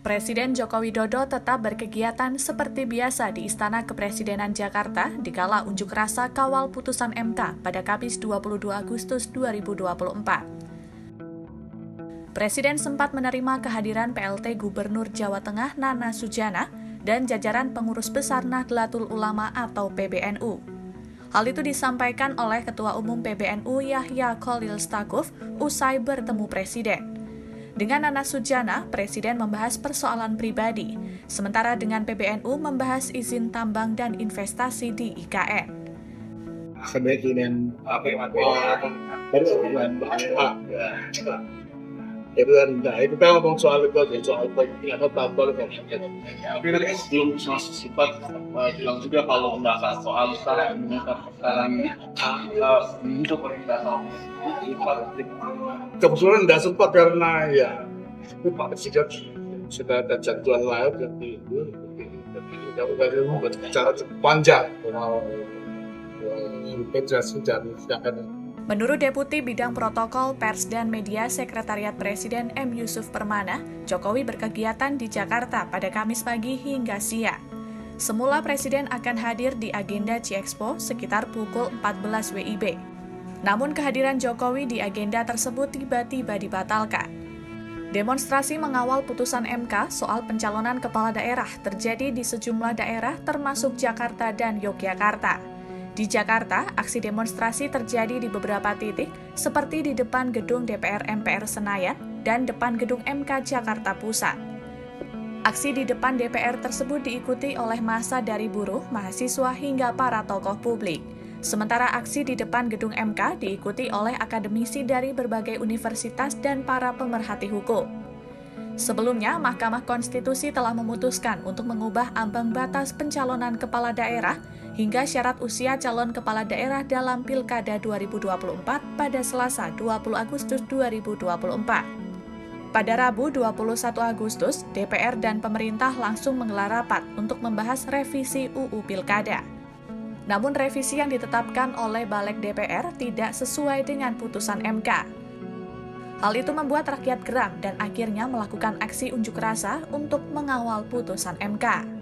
Presiden Joko Widodo tetap berkegiatan seperti biasa di Istana Kepresidenan Jakarta dikala unjuk rasa kawal putusan MK pada Kamis 22 Agustus 2024. Presiden sempat menerima kehadiran PLT Gubernur Jawa Tengah Nana Sujana dan jajaran pengurus besar Nahdlatul Ulama atau PBNU. Hal itu disampaikan oleh Ketua Umum PBNU Yahya Khalil Stakuf usai bertemu Presiden. Dengan Nana Sujana, Presiden membahas persoalan pribadi, sementara dengan PBNU membahas izin tambang dan investasi di IKN. Itu kita ngomong soal tambang tapi belum sempat bilang juga kalau membahas soal untuk kebetulan tidak sempat karena ya Pak Presiden sudah ada jadwal lain jadi itu bicara panjang penjelasan dan silakan. Menurut Deputi Bidang Protokol, Pers dan Media Sekretariat Presiden M. Yusuf Permana, Jokowi berkegiatan di Jakarta pada Kamis pagi hingga siang. Semula Presiden akan hadir di agenda Ciexpo sekitar pukul 14 WIB. Namun kehadiran Jokowi di agenda tersebut tiba-tiba dibatalkan. Demonstrasi mengawal putusan MK soal pencalonan kepala daerah terjadi di sejumlah daerah termasuk Jakarta dan Yogyakarta. Di Jakarta, aksi demonstrasi terjadi di beberapa titik, seperti di depan gedung DPR MPR Senayan dan depan gedung MK Jakarta Pusat. Aksi di depan DPR tersebut diikuti oleh massa dari buruh, mahasiswa, hingga para tokoh publik. Sementara aksi di depan gedung MK diikuti oleh akademisi dari berbagai universitas dan para pemerhati hukum. Sebelumnya, Mahkamah Konstitusi telah memutuskan untuk mengubah ambang batas pencalonan kepala daerah hingga syarat usia calon kepala daerah dalam Pilkada 2024 pada Selasa 20 Agustus 2024. Pada Rabu 21 Agustus, DPR dan pemerintah langsung menggelar rapat untuk membahas revisi UU Pilkada. Namun revisi yang ditetapkan oleh Balik DPR tidak sesuai dengan putusan MK. Hal itu membuat rakyat geram dan akhirnya melakukan aksi unjuk rasa untuk mengawal putusan MK.